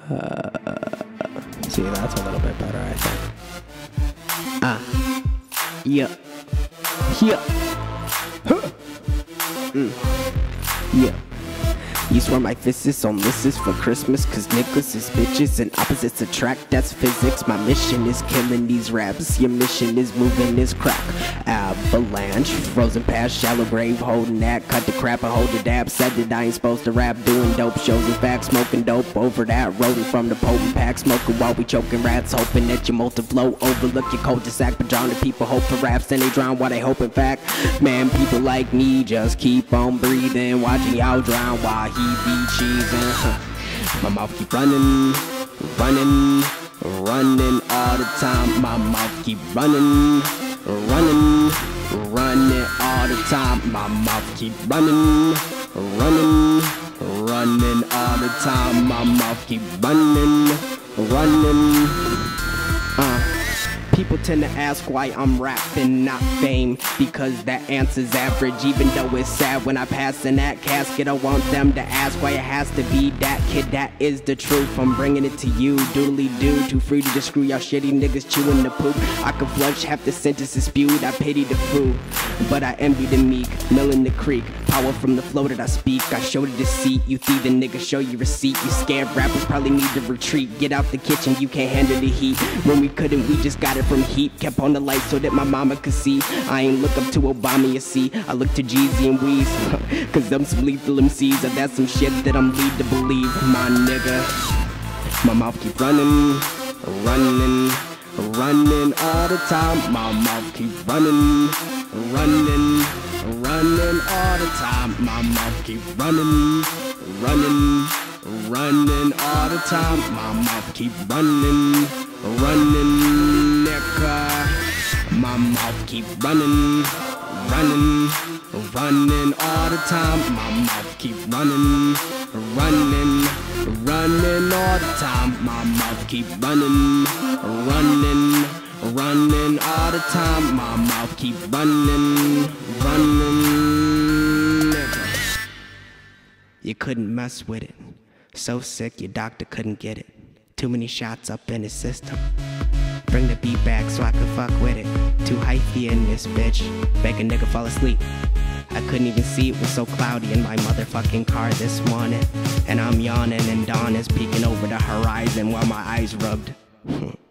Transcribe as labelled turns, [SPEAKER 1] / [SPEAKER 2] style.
[SPEAKER 1] See, that's a little bit better, I think. Yeah. Yeah. Huh. Yeah. You swear my fist is on this for Christmas, cause Nicholas is bitches and opposites attract, that's physics. My mission is killing these raps, your mission is moving this crack. Avalanche, frozen past, shallow grave, holding that, cut the crap and hold the dab. Said that I ain't supposed to rap, doing dope shows in fact, smoking dope over that, rolling from the potent pack, smoking while we choking rats, hoping that your multi-flow overlook your cul-de-sac. But drowning people hope for raps, and they drown while they hope in fact. Man, people like me just keep on breathing, watching y'all drown while he be cheesing. My mouth keep running, running, running all the time. My mouth keep running, running, running all the time. My mouth keep running, running, running all the time. My mouth keep running, running. People tend to ask why I'm rapping, not fame, because that answer's average. Even though it's sad when I pass in that casket, I want them to ask why it has to be that kid. That is the truth, I'm bringing it to you. Doodly-doo, too free to just screw y'all shitty niggas chewing the poop. I could flush half the sentences spewed, I pity the fool, but I envy the meek, milling the creek. Power from the flow that I speak, I show the deceit. You thieving niggas, show your receipt. You scared rappers probably need to retreat. Get out the kitchen, you can't handle the heat. When we couldn't, we just got it from heat. Kept on the light so that my mama could see. I ain't look up to Obama, you see. I look to Jeezy and Weez, cause them some lethal MCs. That's some shit that I'm lead to believe, my nigga. My mouth keep running, running, running all the time. My mouth keep running, running, running all the time. My mouth keep running, running, running all the time. My mouth keep running, running, nigga. My mouth keep running, running, running all the time. My mouth keep running, running, running all the time. My mouth keep running, running, running all the time. My mouth keep running, running. You couldn't mess with it. So sick your doctor couldn't get it. Too many shots up in his system. Bring the beat back so I can fuck with it. Too hyphy in this bitch. Make a nigga fall asleep. I couldn't even see, it was so cloudy in my motherfucking car this morning. And I'm yawning and dawn is peeking over the horizon while my eyes rubbed.